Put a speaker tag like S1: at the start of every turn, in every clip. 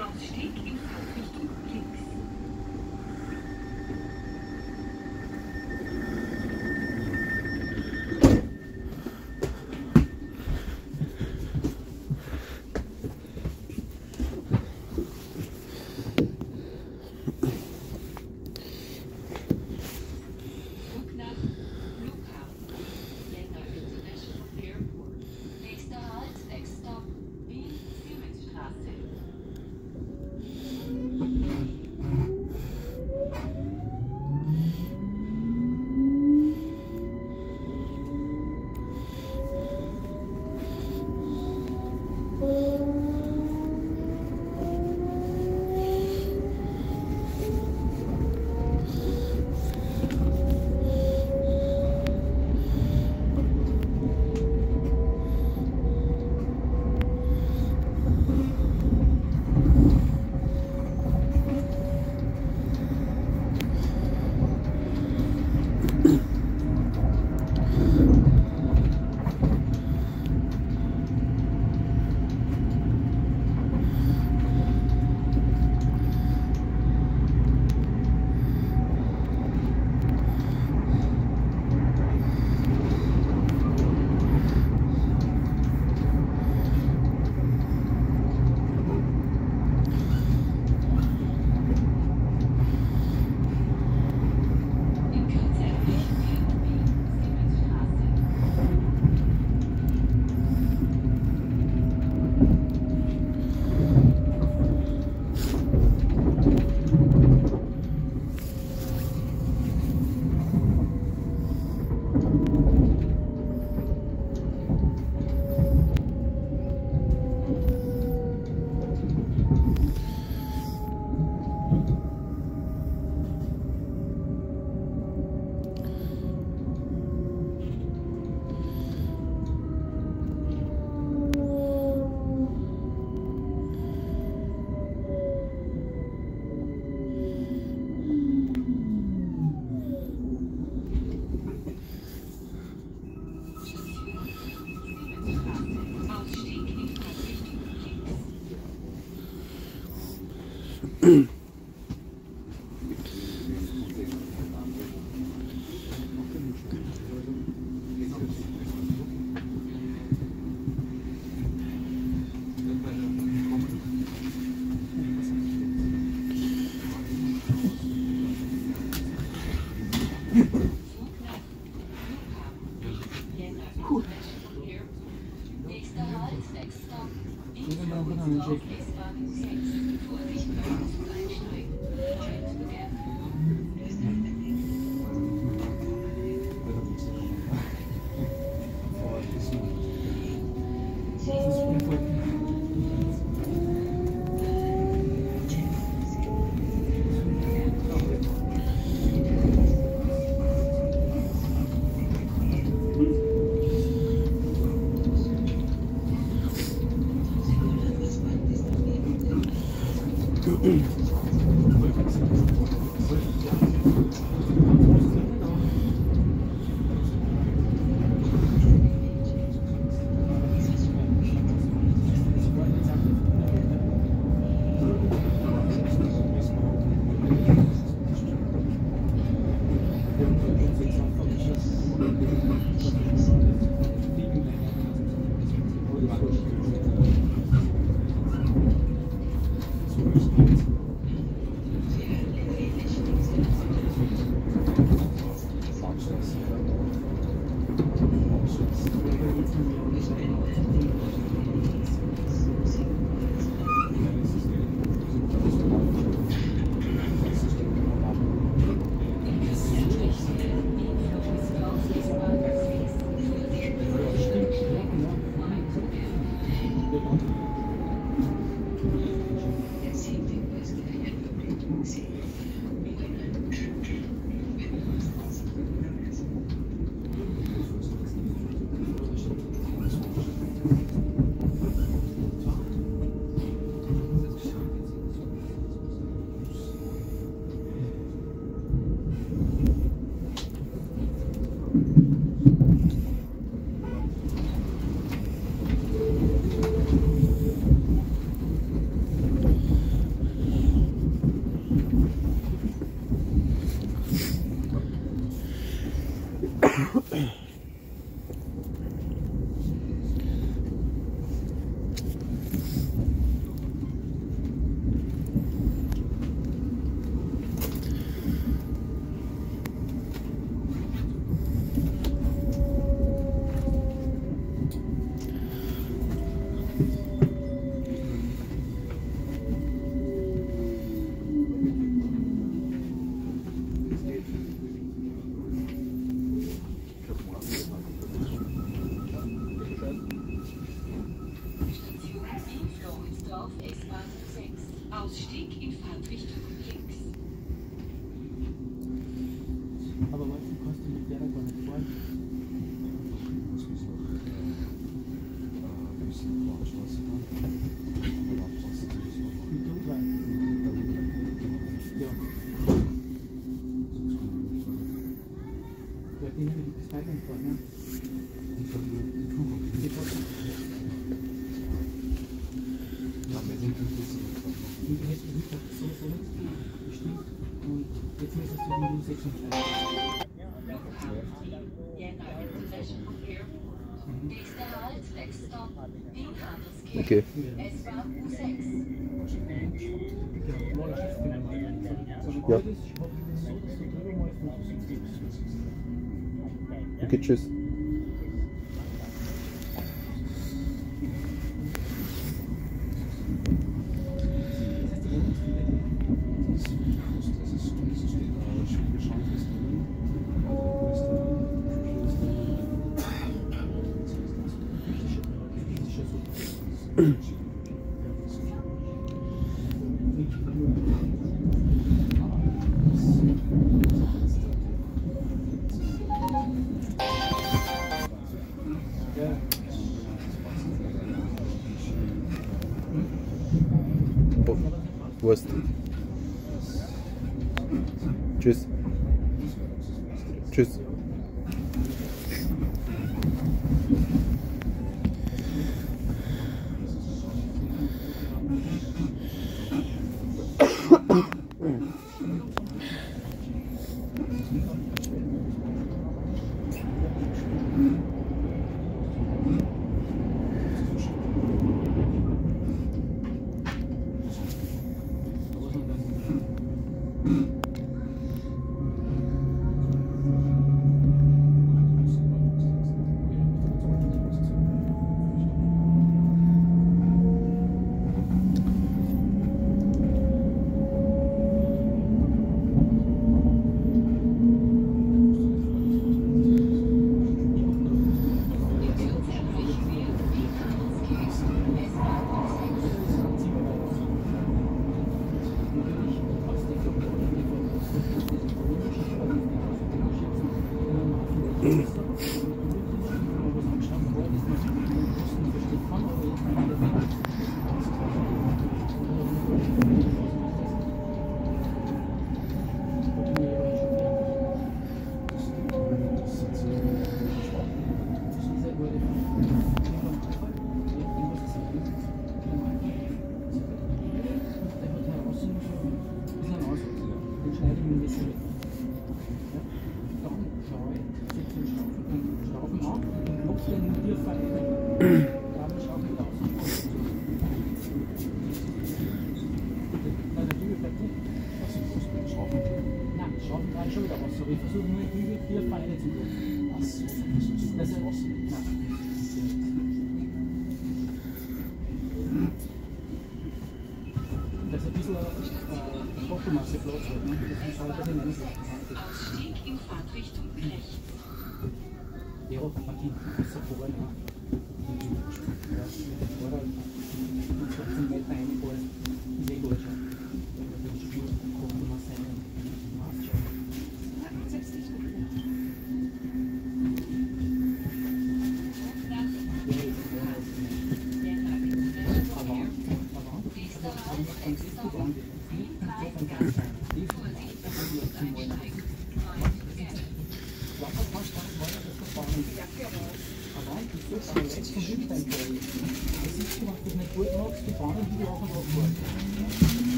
S1: Ausstieg in Fahrtrichtung links. Ausstieg in Fahrtrichtung links.
S2: Aber weißt du, kannst du mit der gar nicht fahren?
S3: Muss man noch ein bisschen Fahrstraße fahren. Aber Abstraße sowieso noch.
S2: Mit der U-Bahn? Ja. Ja, die hätte ich bis Thailand fahren, ne?
S3: Die fährt nur die Kuh.
S2: Die fährt
S3: Ja, wir sind ein bisschen.
S2: die hätte ich nicht so bestimmt. Und jetzt müsstest du die U6 entscheiden.
S1: Nächster Halt, Next Stop, Wienhandelskirche.
S4: Okay.
S1: S-Bahn U6.
S2: Ja, morgen schiffst du mal. So ein
S4: Ja.
S2: Gebäude ist, ich hoffe, das ist so, dass du drüber mal auf den sitzt.
S4: Okay, tschüss. Oh, Wurst. Tschüss. Tschüss.
S2: Schon wieder was, so wir versuchen nur die vier Pfeile zu tun. Das ist das ist ein bisschen Fotomasse Platz, ne? Das ist halt das in einer Sache.
S1: Ausstieg in Fahrtrichtung rechts.
S2: Ja, Martin, das ist ja vorbei, ne? Ja, mit dem Vorder und 15 Meter reingefahren, ist eh gut schon. Wenn wir den Spiel Fotomasse ein, passt schon.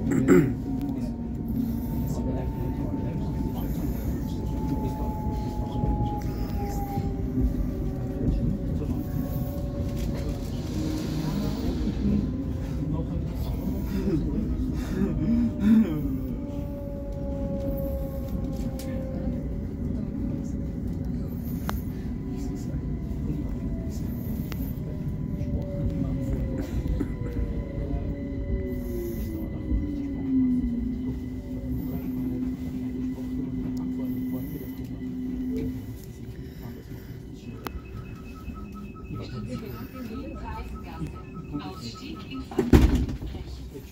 S1: Ausstieg in Fahrtrichtung.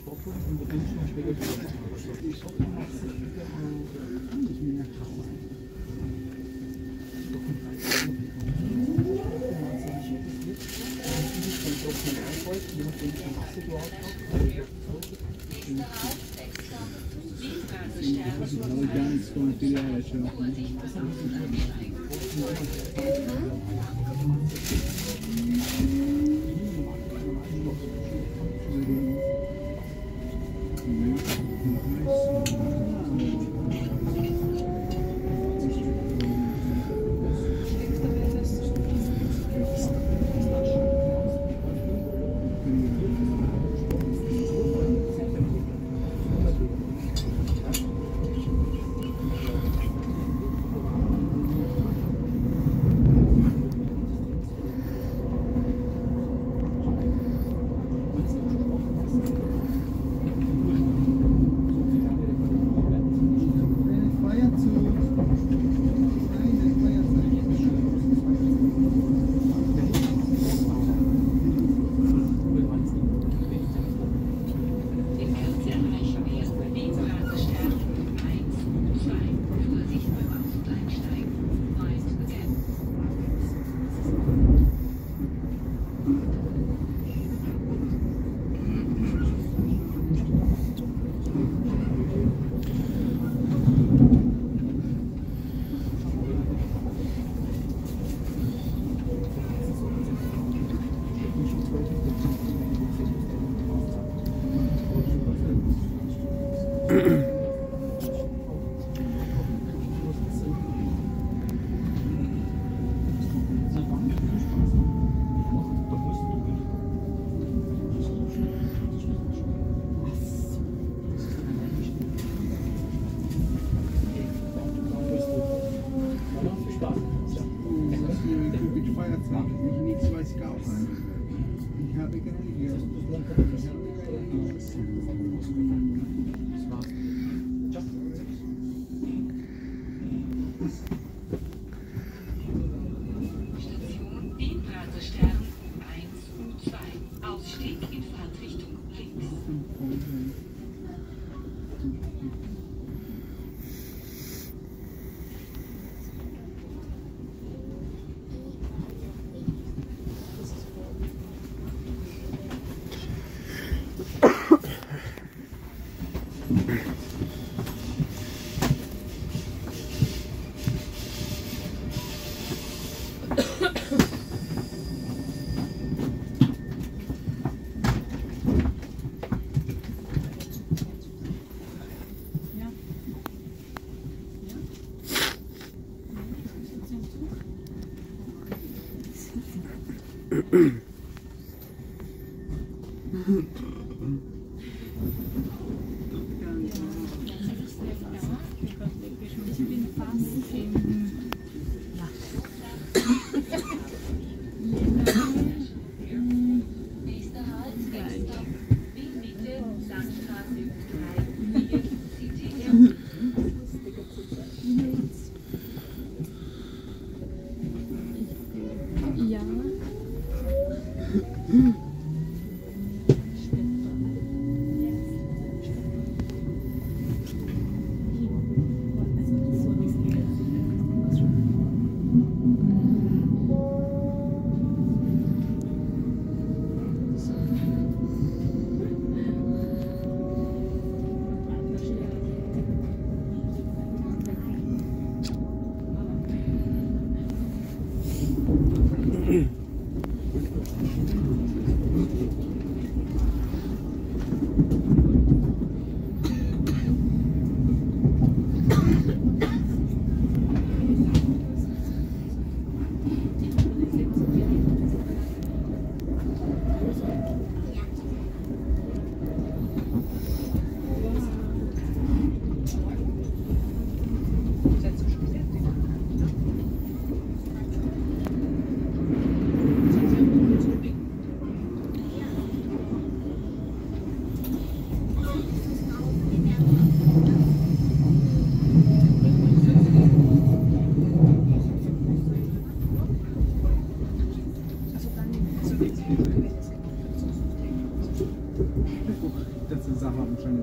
S1: Station Wienbrate-Stern U1, U2. Ausstieg in Fahrtrichtung links. Nächster Halt, Wien-Mitte, Landstraße U3, CTR.
S5: Ja.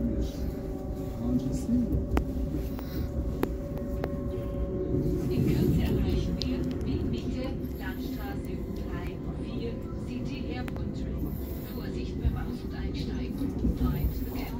S1: In Kürze erreichen wir Wien-Mitte, Landstraße 3 und 4, City Airport Train. Vorsicht beim Aus- und Einsteigen. Mind the gap.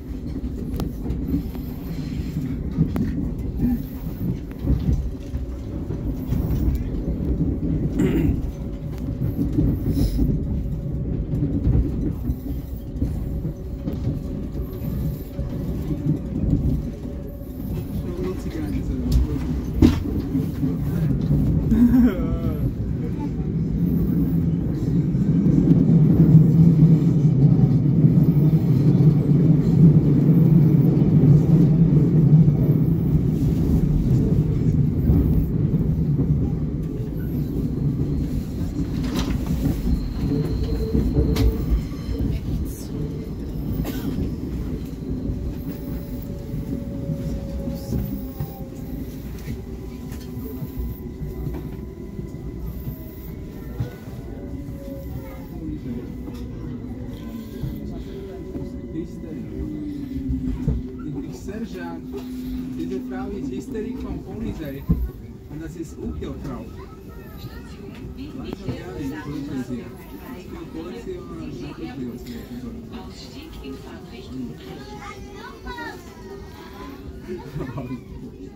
S5: Sergeant, diese Frau ist Hysterik von Polizei und das ist Ukiel-Frau.
S1: Station Wien-Mitte,
S5: Polizei.
S1: Landstraße 3 und 4, City Airport Train. Ausstieg in Fahrtrichtung rechts.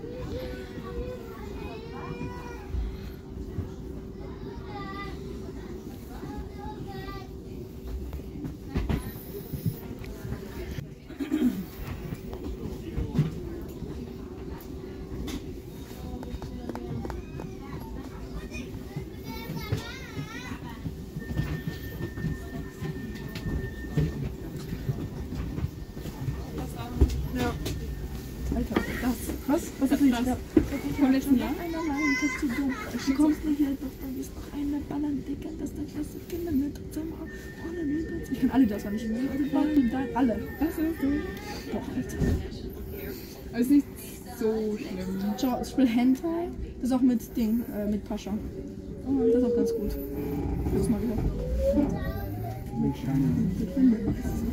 S6: Ja. Alter, das. Was ist das? Vom letzten Jahr? Nein, das ist zu dumm. Du kommst nicht hier, doch da ist noch eine ballern, Dicker, das ist das Kinder mit Zimmer. Ich kann alle das nicht. Alle. Das ist du. Doch, Alter. Aber ist nicht so schlimm. Schau, ich spiele Hentai. Das ist auch mit Ding, mit Pascha. Oh, das ist auch ganz gut. Das ist mal wieder.
S5: Mit Scheine.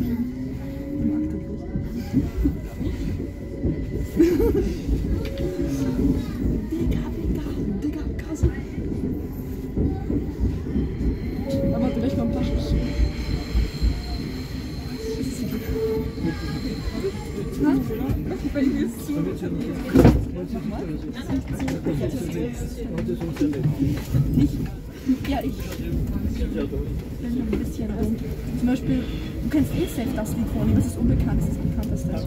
S6: Digga, Kasse. Aber gleich mal ein paar Schuss. Bei mir ist zu. Ja, ich bin ein bisschen rum. Zum Beispiel, du kennst safe das Lied von ihm, das ist unbekannt, das ist das bekannteste.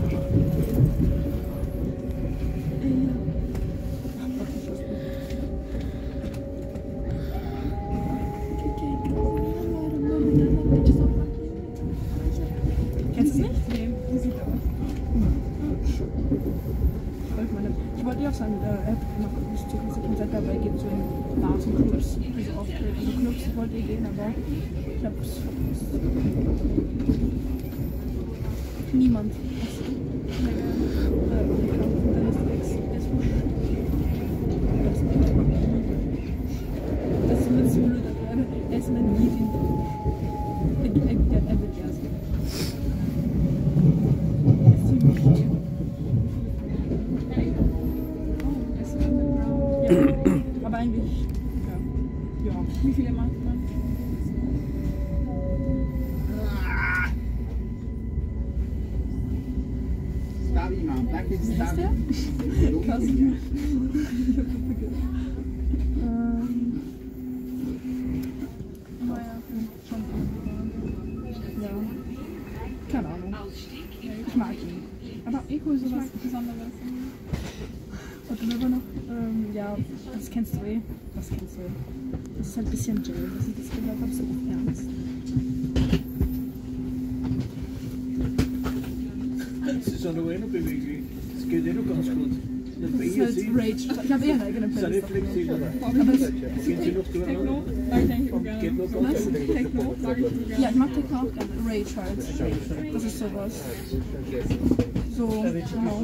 S6: Kennst du es nicht? Nee, Musik aber. Ich wollte ja auf seine App machen, das ist ein Konzert dabei gibt, so in Bars und Clubs, diese Auftritte, in Clubs wollte ich gehen, aber ich hab's verpasst. Niemand. Das ist ein bisschen blöd, aber er ist ein Lied. Er wird ja so. Er ist ziemlich schön. Ja, aber eigentlich, ja. Wie viele macht man?
S5: Stavi, Mann. Danke,
S6: Wie heißt der? Krass. Naja, schon. Ja. Keine Ahnung. Ich mag ihn. Aber Eco ist sowas Besonderes. Und dann aber noch, ja, das kennst du eh. Das kennst du eh. Das ist halt ein bisschen Jail, dass ich das gehört habe, so ernst.
S7: Das ist auch noch einer beweglich. Das geht eh noch ganz gut.
S6: Das ist halt Rage. Ich habe eh eine eigene
S7: Das ist
S6: Playlist.
S7: nicht flexibel.
S6: Aber es,
S7: Gehen Sie noch
S6: Techno? Sag ich eigentlich auch gerne.
S7: Geht noch
S6: Was?
S7: Techno?
S6: Sag ich auch gerne. Ja, ich mag Techno auch gerne. Rage halt. Das ist sowas. So, genau.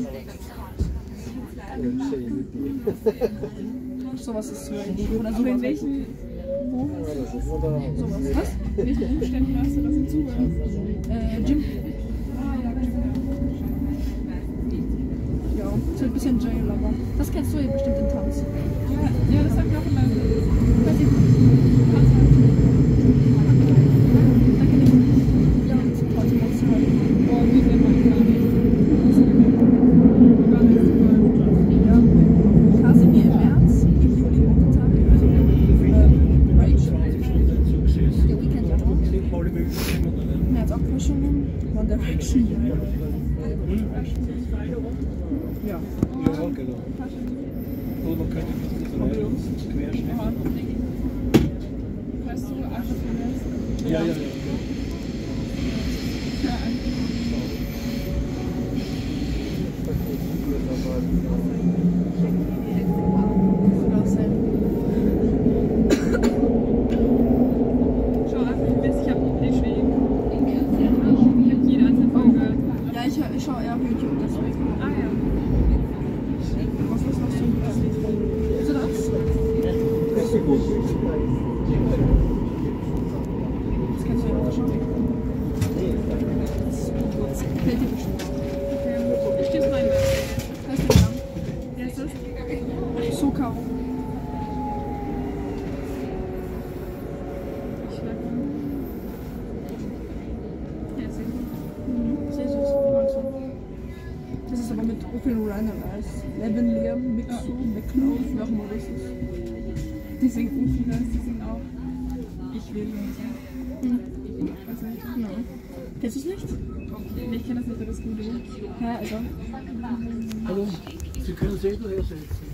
S6: Sowas ist Rage. Oder sowas.
S8: In welchen,
S6: Sowas. Was?
S8: in welchen Umständen hast du das im Zuhören?
S6: Gym.
S8: Ah, ja,
S6: ein bisschen Jail, aber das kennst du ja bestimmt den Tanz.
S8: Ja, das hab ich auch immer.
S6: Weiß ich nicht. Da kenne ich ja und heute ganz toll.
S8: Boah, wie will man gar nicht. Gar nicht super.
S6: Ja. Kasimir im März, im Juli momentan. Rage. Der Weekend ja noch. März Abwaschungen, One Direction. Ja.
S7: Ja, genau. Oder man könnte das querschneiden.
S8: Weißt du, Asche für das?
S7: Ja.
S8: Ja, schau einfach, ich hab deswegen.
S1: In Kürze erreichen wir
S8: Jede einzelne Folge.
S6: Ja, ich schaue eher YouTube deswegen.
S8: Ah ja.
S6: Was ist noch so? Ist das? Das kennst du ja auch schon. Das gefällt dir bestimmt.
S8: Ich steh's rein, wer
S6: Heißt der Name?
S8: Wer ist das?
S6: Sokao.
S8: Ich schlag mal. Ja, sehr gut.
S6: Sehr süß. Das ist aber mit Open Runner als Levin, Liam, Mixu, McCloud, wie auch immer das ist.
S8: Die singen vieles, die singen auch. Ich will und so. Weiß nicht.
S6: Ja. Kennst du es nicht?
S8: Ich kenne das nicht, aber das ist gut.
S6: Ja, also.
S7: Hallo, Sie können selber hersetzen.